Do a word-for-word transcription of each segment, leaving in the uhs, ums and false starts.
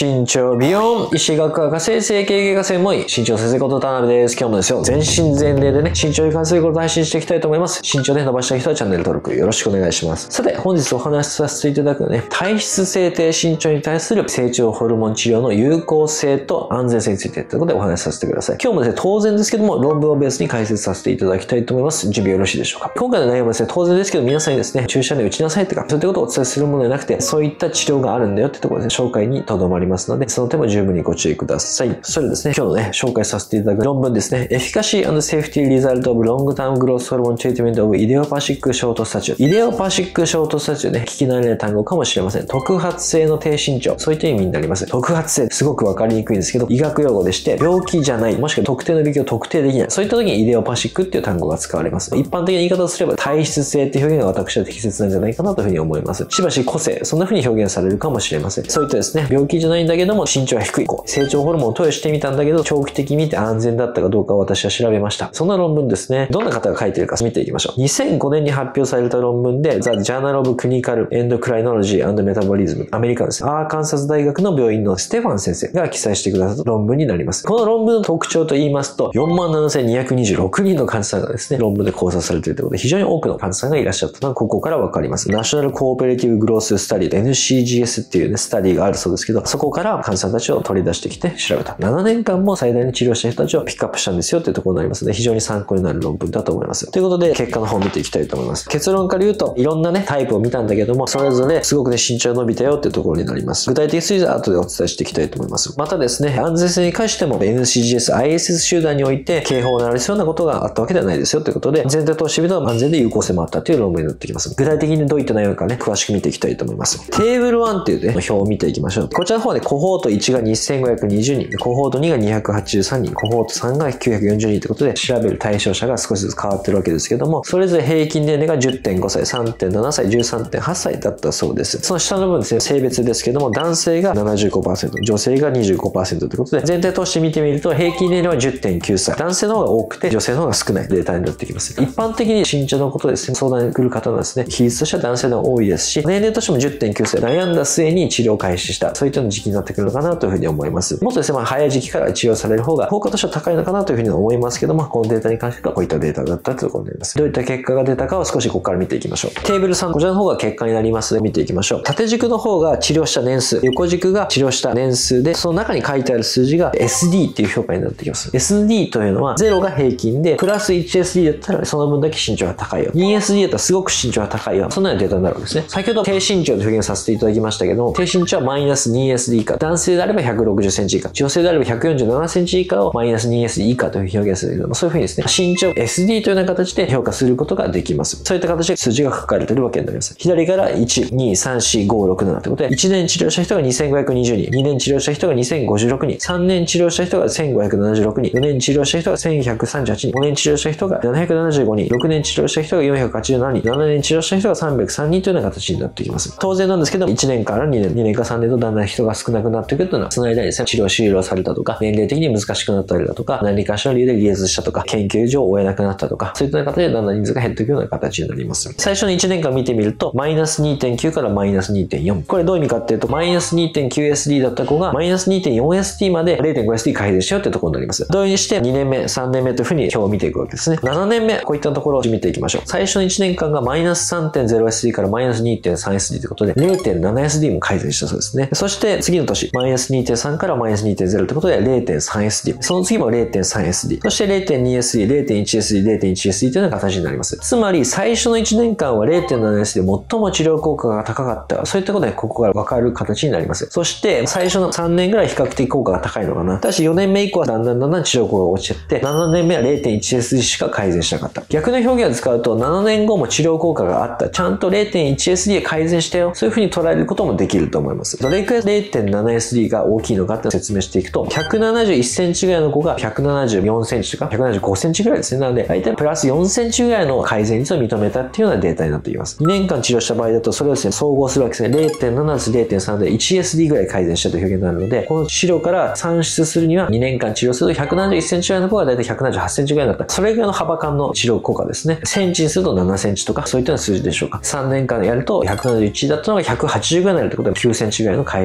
身長美容医師学博士整形外科専門医身長先生こと田辺です。今日もですよ、全身全霊でね身長に関することを配信していきたいと思います。身長で伸ばしたい人はチャンネル登録よろしくお願いします。さて本日お話しさせていただくのはね、体質性低身長に対する成長ホルモン治療の有効性と安全性についてということでお話しさせてください。今日もですね、当然ですけども論文をベースに解説させていただきたいと思います。準備よろしいでしょうか。今回の内容もですね、当然ですけど皆さんにですね、注射で打ちなさいとかそういったことをお伝えするものではなくて、そういった治療があるんだよってところで、ね、紹介にとどまりますので、その点も十分にご注意ください。それでですね、今日のね、紹介させていただく論文ですね。Efficacy and Safety Result of Long-Term Growth Hormone Treatment of Idiopathic Short Stature。イデオパシックショートスタチューね、聞き慣れない単語かもしれません。特発性の低身長。そういった意味になります。特発性、すごくわかりにくいんですけど、医学用語でして、病気じゃない、もしくは特定の病気を特定できない。そういった時にイデオパシックっていう単語が使われます。一般的な言い方をすれば、体質性っていう表現が私は適切なんじゃないかなというふうに思います。しばし個性、そんな風に表現されるかもしれません。そういったですね、病気じゃないんだけども、身長は低い子。成長ホルモンを投与してみたんだけど、長期的に見て安全だったかどうかを私は調べました。そんな論文ですね。どんな方が書いているか見ていきましょう。にせんごねんに発表された論文で、The Journal of Clinical Endocrinology and Metabolism、アメリカのですね、アーカンサス大学の病院のステファン先生が記載してくださった論文になります。この論文の特徴と言いますと、よんまんななせんにひゃくにじゅうろくにんの患者さんがですね、論文で考察されているということで、非常に多くの患者さんがいらっしゃったのがここからわかります。ナショナルコーペレティブグローススタディ、エヌシージーエス っていうね、スタディがあるそうですけど、そこから患者さんたちを取り出してきて調べた。ななねんかんも最大に治療した人たちをピックアップしたんですよっていうところになりますので、非常に参考になる論文だと思います。ということで、結果の方を見ていきたいと思います。結論から言うと、いろんなね、タイプを見たんだけども、それぞれすごくね、身長伸びたよっていうところになります。具体的については後でお伝えしていきたいと思います。またですね、安全性に関しても エヌシージーエス、アイエスエス 集団において警報を鳴らすようなことがあったわけではないですよということで、全体としてみると安全で有効性もあったという論文になってきます。具体的にどういった内容かね、詳しく見ていきたいと思います。テーブルワンっていうね、表を見ていきましょう。こちらの方はね、コホートいちがにせんごひゃくにじゅうにん、コホートにがにひゃくはちじゅうさんにん、コホートさんがきゅうひゃくよんじゅうにんということで、調べる対象者が少しずつ変わってるわけですけども、それぞれ平均年齢が じゅってんごさい、さんてんななさい、じゅうさんてんはっさいだったそうです。その下の部分ですね、性別ですけども、男性が ななじゅうごパーセント、女性が にじゅうごパーセント ということで、全体として見てみると、平均年齢は じゅってんきゅうさい、男性の方が多くて、女性の方が少ないデータになってきます。一般的に身長のことですね、相談に来る方はですね、比率としては男性の方が多いですし、年齢としても じゅってんきゅうさい、悩んだ末に治療を開始した、そういったような時期になってくるのかなというふうに思います。もっとですね、まあ、早い時期から治療される方が効果としては高いのかなというふうに思いますけども、このデータに関してはこういったデータだったということになります。どういった結果が出たかを少しここから見ていきましょう。テーブルさん、こちらの方が結果になりますので見ていきましょう。縦軸の方が治療した年数、横軸が治療した年数で、その中に書いてある数字が エスディー っていう評価になってきます。エスディー というのはゼロが平均で、プラス いちエスディー だったらその分だけ身長が高いよ。にエスディー だったらすごく身長が高いよ。そんなようなデータになるわけですね。先ほど低身長と表現させていただきましたけども、低身長はマイナス にエスディー 以下。男性であればひゃくろくじゅっセンチ以下。女性であればひゃくよんじゅうななセンチ以下をマイナス にエスディー 以下という表現するけども、そういうふうにですね、身長 エスディー というような形で評価することができます。そういった形で数字が書かれているわけになります。左からいち、に、さん、よん、ご、ろく、ななということで、いちねん治療した人がにせんごひゃくにじゅうにん、にねん治療した人がにせんごじゅうろくにん、さんねん治療した人がせんごひゃくななじゅうろくにん、よねん治療した人がせんひゃくさんじゅうはちにん、ごねん治療した人がななひゃくななじゅうごにん、ろくねん治療した人がよんひゃくはちじゅうななにん、ななねん治療した人がさんびゃくさんにんというような形になってきます。当然なんですけど、いちねんからにねん、にねんからさんねんとだんだん人が少なくなっていくというのは、その間にですね、治療終了されたとか、年齢的に難しくなったりだとか、何かしらの理由で離脱したとか、研究所を終えなくなったとか、そういった形でだんだん人数が減っていくような形になります。最初のいちねんかん見てみると、マイナス にてんきゅう からマイナス にてんよん。これどういう意味かっていうと、マイナス にてんきゅうエスディー だった子が、マイナス にてんよんエスディー まで れいてんごエスディー 改善しようっていうところになります。同様にして、にねんめ、さんねんめというふうに表を見ていくわけですね。ななねんめ、こういったところを見ていきましょう。最初のいちねんかんがマイナス さんてんゼロエスディー からマイナス にてんさんエスディー ということで、れいてんななエスディー も改善したそうですね。そして次の年、マイナス にてんさん からマイナス にてんゼロ ということで れいてんさんエスディー。その次も れいてんさんエスディー。そして れいてんにエスディー、れいてんいちエスディー、れいてんいちエスディー というような形になります。つまり、最初のいちねんかんは れいてんななエスディー 最も治療効果が高かった。そういったことでここから分かる形になります。そして、最初のさんねんぐらい比較的効果が高いのかな。ただしよねんめ以降はだんだんだんだん治療効果が落ちてって、ななねんめは れいてんいちエスディー しか改善しなかった。逆の表現を使うと、ななねんごも治療効果があった。ちゃんと れいてんいちエスディー 改善したよ。そういう風に捉えることもできると思います。どれくらい れいてんななエスディー が大きいのかって説明していくと、ひゃくななじゅういっセンチぐらいの子がひゃくななじゅうよんセンチとかひゃくななじゅうごセンチぐらいですね。なので、大体プラスよんセンチぐらいの改善率を認めたっていうようなデータになっています。にねんかん治療した場合だと、それをですね、総合するわけですね。れいてんなな れいてんさん で いちエスディー ぐらい改善したという表現になるので、この資料から算出するにはにねんかん治療するとひゃくななじゅういっセンチぐらいの子が大体ひゃくななじゅうはちセンチぐらいだった。それぐらいの幅間の治療効果ですね。センチにするとななセンチとか、そういったような数字でしょうか。さんねんかんやるとひゃくななじゅういちだったのがひゃくはちじゅうぐらいになるってことできゅうセンチぐらいの改善ってところ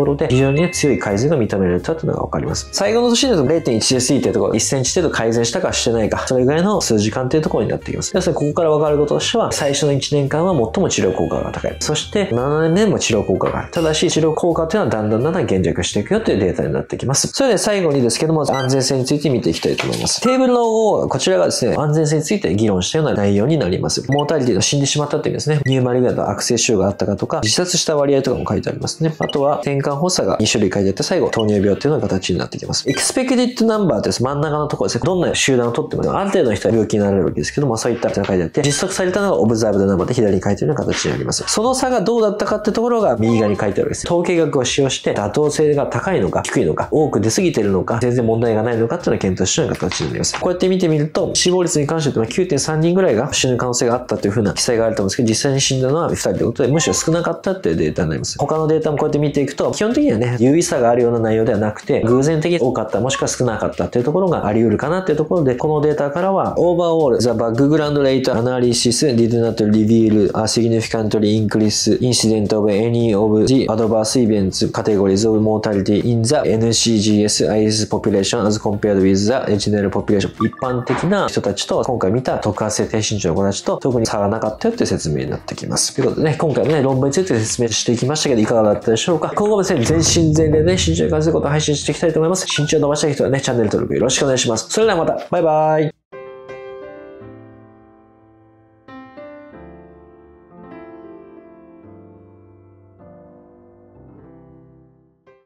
ころで、非常にね、強い改善が認められたというのがわかります。最後の年だと れいてんいちエスイー というところ、いっセンチ程度改善したかしてないか、それぐらいの数時間というところになってきます。要するにここからわかることとしては、最初のいちねんかんは最も治療効果が高い。そして、ななねんめも治療効果がある。ただし、治療効果というのはだんだんだんだん減弱していくよというデータになってきます。それで最後にですけども、安全性について見ていきたいと思います。テーブルの方、こちらがですね、安全性について議論したような内容になります。モータリティの死んでしまったっていうですね、ニューマリグなど悪性腫瘍があったかとか、自殺した割合とかも書いてありますね。あとは、転換発作がに種類書いてあって、最後、糖尿病というような形になってきます。エクスペクティッドナンバーです。真ん中のところですね。どんな集団をとっても、ある程度の人は病気になれるわけですけども、そういったのが書いてあって、実測されたのがオブザーブドナンバーで左に書いてあるような形になります。その差がどうだったかってところが右側に書いてあるわけです。統計学を使用して、妥当性が高いのか、低いのか、多く出過ぎてるのか、全然問題がないのかっていうのを検討したような形になります。こうやって見てみると、死亡率に関しては きゅうてんさんにんぐらいが死ぬ可能性があったというふうな記載があると思うんですけど、実際に死んだのはふたりということで、むしろ少なかったっていうデータになります。他のデータもこうやって見ていくと、基本的にはね、有意差があるような内容ではなくて、偶然的に多かった、もしくは少なかったっていうところがあり得るかなっていうところで、このデータからは、Overall, the background rate analysis did not reveal a significantly increased incident of any of the adverse events categories of mortality in the エヌシージーエス アイエス population as compared with the general population。一般的な人たちと、今回見た特発性低身長の子たちと、特に差がなかったよっていう説明になってきます。ということでね、今回もね、論文について説明していきましたけど、いかがだったでしょうか。今後もですね、全身全霊でね、身長に関することを配信していきたいと思います。身長を伸ばしたい人はね、チャンネル登録よろしくお願いします。それではまた、バイバイ。